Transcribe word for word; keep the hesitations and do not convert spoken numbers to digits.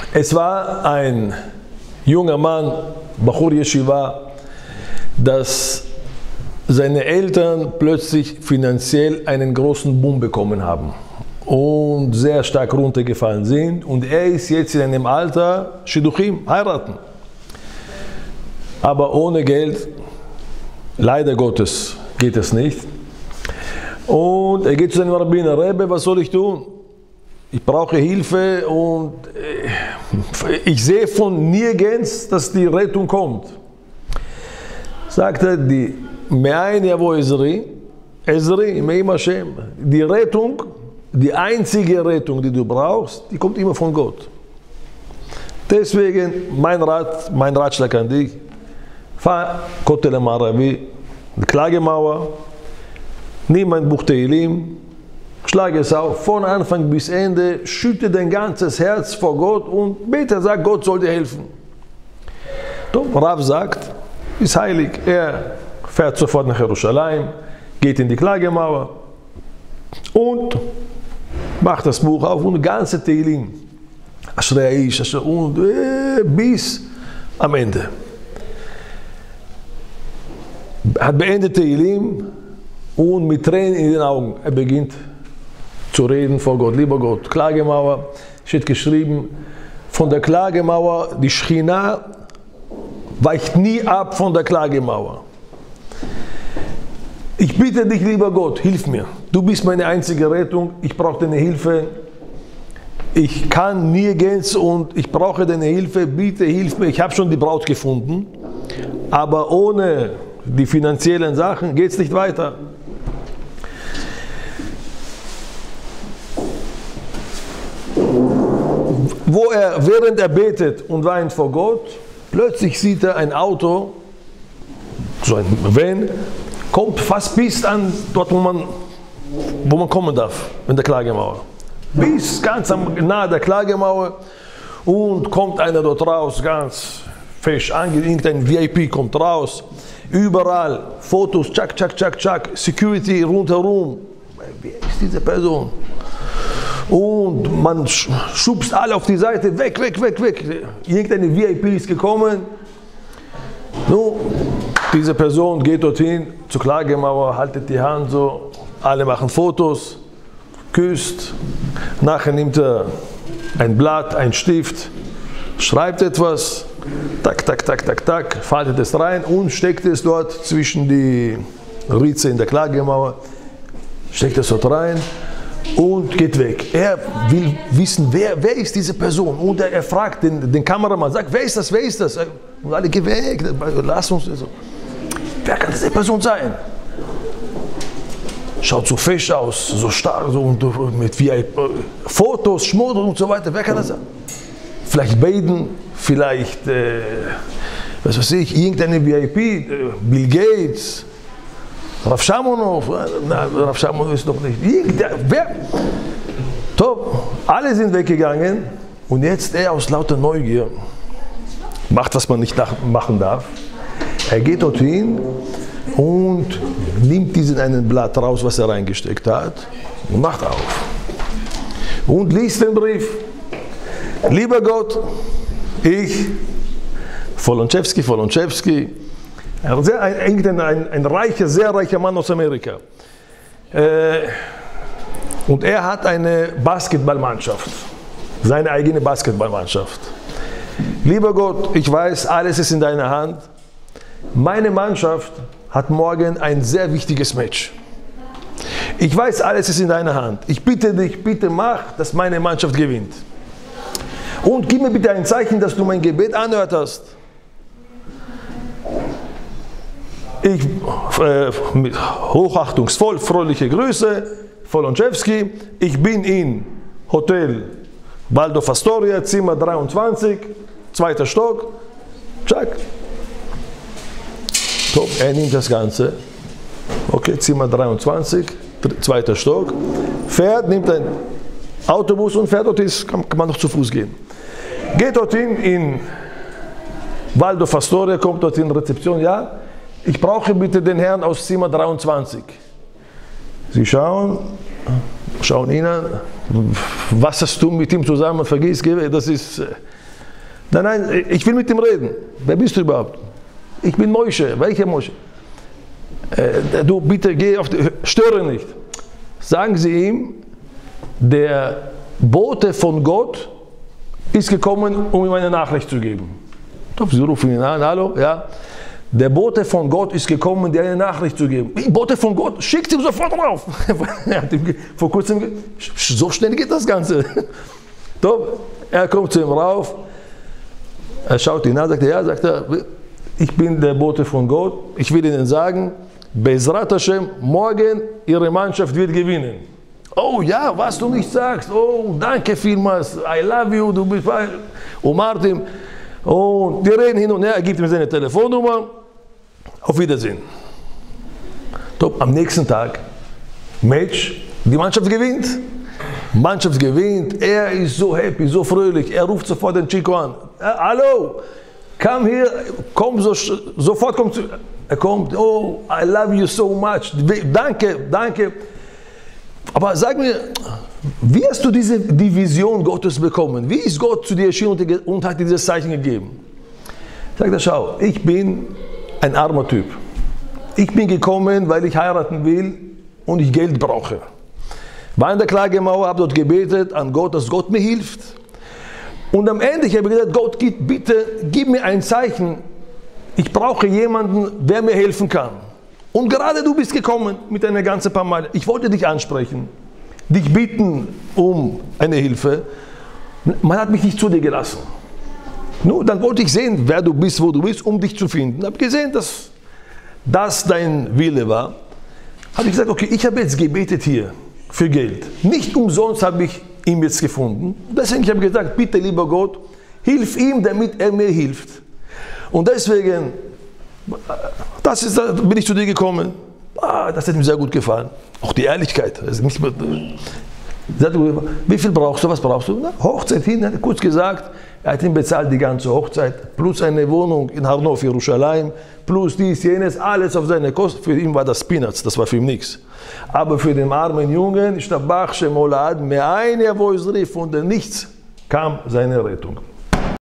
Es war ein junger Mann, Bachur Yeshiva, dass seine Eltern plötzlich finanziell einen großen Boom bekommen haben und sehr stark runtergefallen sind. Und er ist jetzt in einem Alter, Shidduchim, heiraten. Aber ohne Geld, leider Gottes, geht es nicht. Und er geht zu seinem Rabbiner: Rebbe, was soll ich tun? Ich brauche Hilfe und ich sehe von nirgends, dass die Rettung kommt. Sagt er, die Me'ayin Yavo Ezri, Ezri, Me'im Hashem, die Rettung, die einzige Rettung, die du brauchst, die kommt immer von Gott. Deswegen mein Rat, mein Ratschlag an dich: fahr Kotel Maravi, die Klagemauer, nimm ein Buch Tehillim, schlage es auf, von Anfang bis Ende, schütte dein ganzes Herz vor Gott und bete, sag, Gott soll dir helfen. Rav sagt, ist heilig. Er fährt sofort nach Jerusalem, geht in die Klagemauer und macht das Buch auf und ganze Tehillim, Ashrei Aish, und äh, bis am Ende. Er hat beendet Tehillim und mit Tränen in den Augen, er beginnt zu reden vor Gott. Lieber Gott, Klagemauer, steht geschrieben, von der Klagemauer, die Schchina weicht nie ab von der Klagemauer. Ich bitte dich, lieber Gott, hilf mir. Du bist meine einzige Rettung, ich brauche deine Hilfe. Ich kann nirgends und ich brauche deine Hilfe, bitte hilf mir. Ich habe schon die Braut gefunden, aber ohne die finanziellen Sachen geht es nicht weiter. Wo er, während er betet und weint vor Gott, plötzlich sieht er ein Auto, so ein Van, kommt fast bis an dort, wo man, wo man kommen darf, in der Klagemauer. Bis ganz am, nahe der Klagemauer, und kommt einer dort raus, ganz fesch angelegt, ein V I P kommt raus, überall Fotos, tschak, tschak, tschak, tschak, Security rundherum. Wer ist diese Person? Und man schubst alle auf die Seite, weg, weg, weg, weg. Irgendeine V I P ist gekommen. Nun, diese Person geht dorthin zur Klagemauer, haltet die Hand so, alle machen Fotos, küsst. Nachher nimmt er ein Blatt, ein Stift, schreibt etwas, tak, tak, tak, tak, tak, faltet es rein und steckt es dort zwischen die Ritze in der Klagemauer, steckt es dort rein und geht weg. Er will wissen, wer, wer ist diese Person, und er, er fragt den, den Kameramann, sagt, wer ist das, wer ist das? Und alle, geh weg, lass uns, also, wer kann diese Person sein? Schaut so fesch aus, so stark, so und mit V I P, Fotos, Schmuddel und so weiter, wer kann das sein? Vielleicht Biden, vielleicht, äh, was weiß ich, irgendeine V I P, äh, Bill Gates, Rav Shamonov, na, Rav Shamonov ist doch nicht. Wer? Top, alle sind weggegangen und jetzt er aus lauter Neugier macht, was man nicht machen darf. Er geht dorthin und nimmt diesen einen Blatt raus, was er reingesteckt hat, und macht auf und liest den Brief. Lieber Gott, ich, Volonchevsky, Volonchevsky, Ein, ein, ein, ein reicher, sehr reicher Mann aus Amerika. Äh, und er hat eine Basketballmannschaft, seine eigene Basketballmannschaft. Lieber Gott, ich weiß, alles ist in deiner Hand. Meine Mannschaft hat morgen ein sehr wichtiges Match. Ich weiß, alles ist in deiner Hand. Ich bitte dich, bitte mach, dass meine Mannschaft gewinnt. Und gib mir bitte ein Zeichen, dass du mein Gebet anhört hast. Ich, äh, mit hochachtungsvoll, freundliche Grüße, Volonchevsky, ich bin in Hotel Waldorf Astoria, Zimmer dreiundzwanzig, zweiter Stock, tschak. Top, er nimmt das Ganze, okay, Zimmer dreiundzwanzig, zweiter Stock, fährt, nimmt ein Autobus und fährt dorthin, kann, kann man noch zu Fuß gehen. Geht dorthin in Waldorf Astoria, kommt dorthin in Rezeption, ja, ich brauche bitte den Herrn aus Zimmer dreiundzwanzig. Sie schauen, schauen ihn an, was hast du mit ihm zusammen vergisst, das ist Nein, nein, ich will mit ihm reden. Wer bist du überhaupt? Ich bin Moshe. Welcher Moshe? Äh, du, bitte geh auf die, störe nicht. Sagen Sie ihm, der Bote von Gott ist gekommen, um ihm eine Nachricht zu geben. Sie rufen ihn an, hallo, ja. Der Bote von Gott ist gekommen, dir eine Nachricht zu geben. Wie, Bote von Gott? Schickt ihm sofort rauf. Er hat ihm vor kurzem, so schnell geht das Ganze. Er kommt zu ihm rauf, er schaut ihn an, sagt er, ja, sagt er, ich bin der Bote von Gott, ich will Ihnen sagen, Be'ezrat Hashem, morgen Ihre Mannschaft wird gewinnen. Oh ja, was du nicht sagst, oh danke vielmals, I love you, du bist, umarmt ihn. Und die reden hin und her, er gibt ihm seine Telefonnummer, auf Wiedersehen. Top, am nächsten Tag, Match, die Mannschaft gewinnt. Mannschaft gewinnt, er ist so happy, so fröhlich, er ruft sofort den Chico an. Hallo, komm hier, komm so, sofort komm zu. Er kommt, oh, I love you so much, danke, danke. Aber sag mir, wie hast du diese die Vision Gottes bekommen? Wie ist Gott zu dir erschienen und hat dir dieses Zeichen gegeben? Sag er, schau, ich bin ein armer Typ. Ich bin gekommen, weil ich heiraten will und ich Geld brauche. War in der Klagemauer, habe dort gebetet an Gott, dass Gott mir hilft. Und am Ende, ich habe gesagt, Gott, bitte gib mir ein Zeichen. Ich brauche jemanden, der mir helfen kann. Und gerade du bist gekommen mit einer ganzen paar Mal. Ich wollte dich ansprechen, dich bitten um eine Hilfe. Man hat mich nicht zu dir gelassen. Nun, dann wollte ich sehen, wer du bist, wo du bist, um dich zu finden. Ich habe gesehen, dass das dein Wille war. Habe ich gesagt, okay, ich habe jetzt gebetet hier für Geld. Nicht umsonst habe ich ihn jetzt gefunden. Deswegen habe ich gesagt, bitte lieber Gott, hilf ihm, damit er mir hilft. Und deswegen, das ist, bin ich zu dir gekommen. Ah, das hat mir sehr gut gefallen. Auch die Ehrlichkeit. Also nicht mehr, wie viel brauchst du? Was brauchst du? Na, Hochzeit hin, hat er kurz gesagt. Er hat ihm bezahlt die ganze Hochzeit, plus eine Wohnung in Harnof, Jerusalem, plus dies, jenes, alles auf seine Kosten. Für ihn war das Peanuts, das war für ihn nichts. Aber für den armen Jungen, Shtabach Shemolad, mehr ein Jahr, wo es rief, und nichts kam seine Rettung.